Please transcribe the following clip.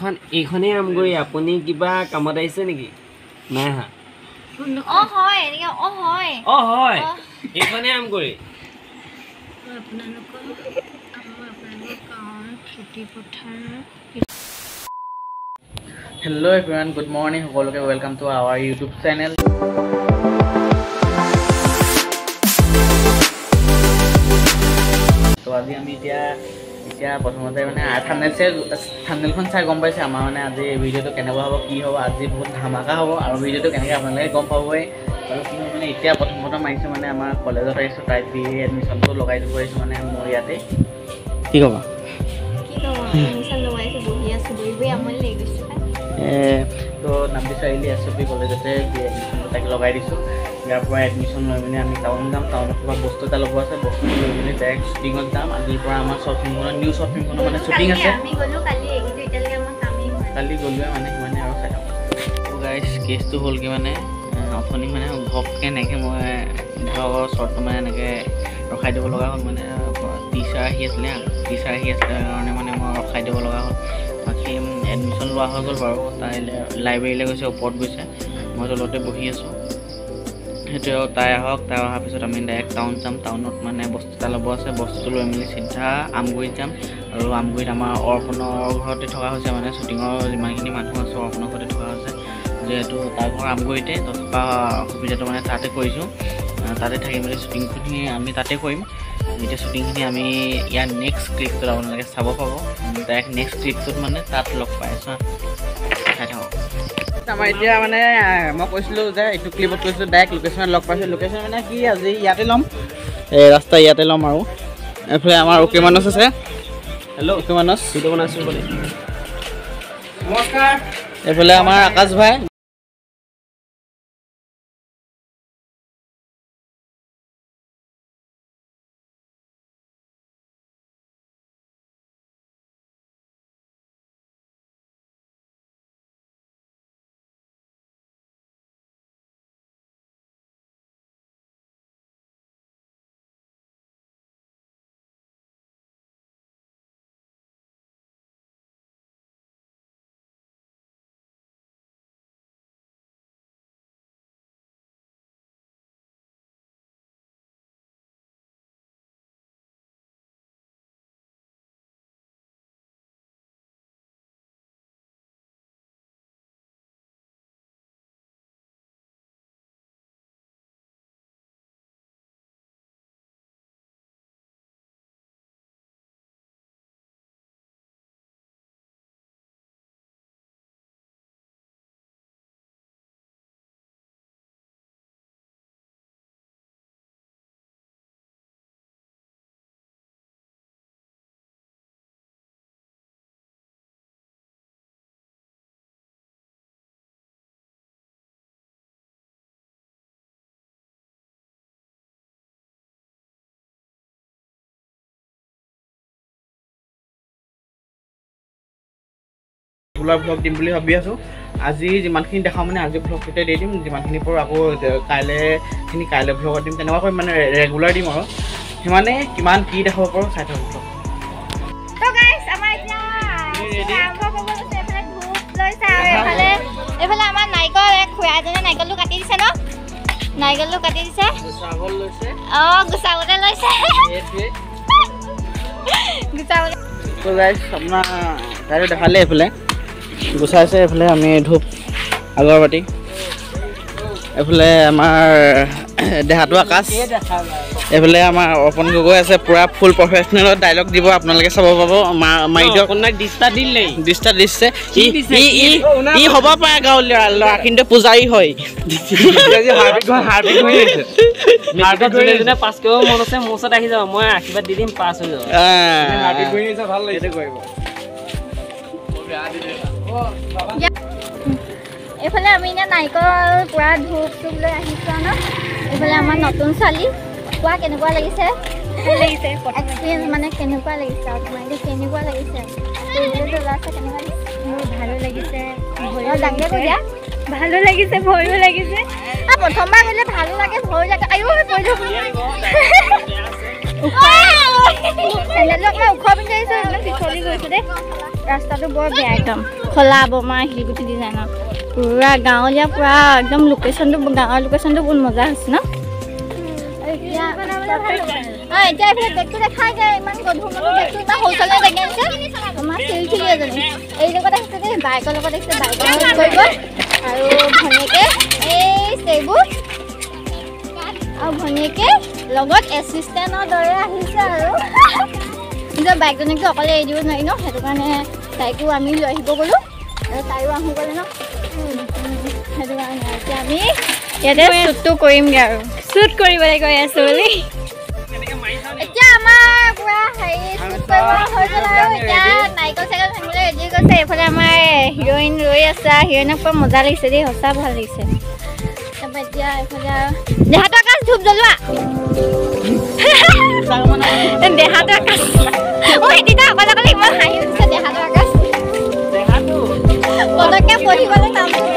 এইখনে আমগুৰি আপুনি কিবা কামত আহিছে নেকি নাই হা হয় এনেকে হয় হয় এইখনে Amguri Hello everyone, good morning. Welcome to our YouTube channel. So আজি আমি এতিয়া প্ৰথমতে মানে থাম্বনেলখন চাই গম পাইছে আমাৰ মানে আজি ভিডিঅ'টো কেনেকুৱা হ'ব কি হ'ব আজি বহুত ধামাকা হ'ব আৰু ভিডিঅ'টো কেনেকৈ আপোনালোকে গম পাবই আৰু কি মানে এতিয়া প্ৰথম আহিছোঁ মানে আমাৰ কলেজত আহিছোঁ টাইপ বি এডমিশ্যনটো লগাই দিব আহিছোঁ মানে মোৰ ইয়াতে কি ক'বা এডমিশ্যন লগাইছোঁ বহি আছোঁ বহি আমনি লাগি গৈছে তো নামটি চাৰিআলি এছপি কলেজতে এডমিশ্যনটো তাক লগাই দিছোঁ ইয়াৰ পৰা এডমিশ্যন লৈ মেলি আমি টাউন যাম টাউনত কিবা বস্তু এটা ল'ব আছে বস্তুটো লৈ মেলি ডাইৰেক্ট শ্বুটিঙত যাম আজিৰ পৰা আমাৰ শ্বৰ্ট ফিল্মখনৰ নিউ শ্বৰ্ট ফিল্মখনৰ মানে শ্বুটিং আছে কালি গ'লোৱে মানে সিমানে আৰু চাই থাকোঁ গাইজ কেছটো হ'ল কি মানে অথনি মানে ঘপকৈ এনেকৈ মই ধৰক শ্বৰ্টটো মানে এনেকৈ ৰখাই দিব লগা হ'ল মানে টিচাৰ আহি আছিলে কাৰণে মানে মই ৰখাই দিব লগা হ'ল বাকী এডমিশ্যন লোৱা হৈ গ'ল বাৰু তাই লাইব্ৰেৰীলৈ গৈছে ওপৰত গৈছে মই তলতে বহি আছোঁ সেইটোৱে তাই আহক তাই অহাৰ পিছত আমি ডাইৰেক্ট টাউন যাম টাউনত মানে বস্তু এটা ল'ব আছে বস্তুটো লৈ মেলি চিধা আমগুৰিত যাম আৰু আমগুৰিত আমাৰ অৰ্পণৰ ঘৰতে থকা হৈছে মানে শ্বুটিঙৰ যিমানখিনি মানুহ আছে অৰ্পণৰ ঘৰতে থকা হৈছে যিহেতু তাৰ ঘৰ আমগুৰিতে থকা সুবিধাটো মানে তাতে কৰিছোঁ তাতে থাকি মেলি শ্বুটিংখিনি আমি তাতে কৰিম এতিয়া শ্বুটিংখিনি আমি ইয়াৰ নেক্সট ক্লিপটোত আপোনালোকে চাব পাব ডাইৰেক্ট নেক্সট ক্লিপটোত মানে তাত লগ পাই আছোঁ চাই থাকক আমাৰ এতিয়া মানে মই কৈছিলোঁ যে এইটো ক্লিপত কৈছিলোঁ ডাইৰেক্ট লোকেশ্যনত লগ পাইছোঁ লোকেশ্যন মানে কি আজি ইয়াতে ল'ম এই ৰাস্তা ইয়াতে ল'ম আৰু এইফালে আমাৰ অ'কে মানস আছে হেল্ল' অ'কে মানস ভিডিঅ' বনাইছোঁ বুলি নমস্কাৰ এইফালে আমাৰ আকাশ ভাই ফুলৰ ব্লগ দিম বুলি ভাবি আছোঁ আজি যিমানখিনি দেখাওঁ মানে আজি ব্লগটোতে দি দিম যিমানখিনি পাৰোঁ আকৌ কাইলৈ ব্লগত দিম তেনেকুৱাকৈ মানে ৰেগুলাৰ দিম আৰু সিমানে কিমান কি দেখাব পাৰোঁ চাই থাকোঁ ব্লগ এইফালে আমাৰ নাৰিকল খুৰা এজনে নাৰিকলটো কাটি দিছে ন নাৰিকলটো কাটি দিছে গুচাবলে লৈছে আপোনাৰ তাইও দেখালে এইফালে গুচাইছে এইফালে আমি ধূপ আগৰবাতি এইফালে আমাৰ দেহাটো আকাশ এইফালে আমাৰ অৰ্পণ গগৈ আছে পূৰা ফুল প্ৰফেচনেলত ডাইলগ দিব আপোনালোকে চাব পাব মাৰি দিয়ক দিষ্টা দিছে ই হ'ব পাৰে গাঁৱলীয়া ল'ৰা কিন্তু পূজাৰী হয় পাছ কৰিব মন আছে মোৰ ওচৰত আহি যাব মই আশীৰ্বাদ দি দিম পাছ হৈ যাব এইফালে আমি এতিয়া নাৰিকল পুৰা ধূপ চুপ লৈ আহিছোঁ ন এইফালে আমাৰ নতুন ছোৱালী কোৱা কেনেকুৱা লাগিছে এক্সপিৰিয়েঞ্চ মানে কেনেকুৱা লাগিছে আৰু তোমালোকে কেনেকুৱা লাগিছে মোৰ ভালো লাগিছে ভালো লাগিছে ভয়ো লাগিছে প্ৰথমবাৰ গ'লে ভালো লাগে ভয়ো লাগে চেণ্ডেলটো অকণমান ওখ পিন্ধি আহিছোঁ একদম পিছলি গৈছোঁ দেই ৰাস্তাটো বৰ বেয়া একদম খলা বমা শিলগুটি ডিজাইনৰ পুৰা গাঁৱলীয়া পুৰা একদম লোকেশ্যনটো গাঁৱৰ লোকেশ্যনটো বহুত মজা হৈছে ন এতিয়া এইফালে বেগটো দেখাই যায় ইমান গধুৰ বেগটো ইমান সৌচালয় দেখিছে আমাৰ চিলচিলি এজনী এই লগত আহিছে দেই বাইকৰ লগত আহিছে বাইকৰ লগত কৰিব আৰু ভনীয়েকে এই সেইবোৰ আৰু ভনীয়েকে লগত এছিষ্টেণ্টৰ দৰে আহিছে আৰু নিজৰ বাইকজনীকতো অকলে এৰি দিব নোৱাৰি ন সেইটো কাৰণে তাইকো আমি লৈ আহিব গ'লোঁ আৰু তাইও আহোঁ গ'লে ন সেইটো কাৰণে এতিয়া আমি ইয়াতে শ্বুটটো কৰিমগৈ আৰু শ্বুট কৰিবলৈ গৈ আছোঁ বুলি এতিয়া আমাৰ পুৰা হেৰি শ্বুট কৰিব হৈ গ'ল আৰু এতিয়া নাৰিকল চাইকল ভাঙিবলৈ ৰেডি গৈছে এইফালে আমাৰ হিৰ'ইন ৰৈ আছে হিৰ'ইনক পুৰা মজা লাগিছে দেই সঁচা ভাল লাগিছে তাৰপৰা এতিয়া এইফালে আৰু দেহাটো আকাশ ধূপ জ্বলোৱা দেহাটো আকাশ মই তেতিয়া অকলে অকলে ইমান হাঁহি উঠিছে দেহাটো আকাশ পটককৈ পঢ়িবলৈ নামটো